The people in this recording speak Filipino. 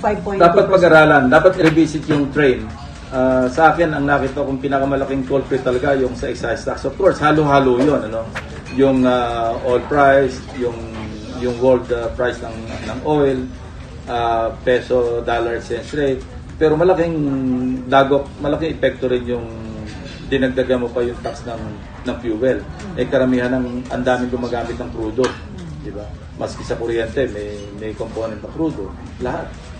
5.2%. Dapat pag-aralan, dapat i-revisit yung train. Sa akin, ang nakita kong pinakamalaking culprit talaga yung sa excise tax. Of course, halo-halo yun. Ano? Yung oil price, yung world price ng oil, peso, dollar, exchange rate. Pero malaking dagok, malaking epekto rin yung dinagdagan mo pa yung tax ng fuel. Karamihan ang daming gumagamit ng crudo. Diba? Maski sa kuryente, may component ng crudo. Lahat.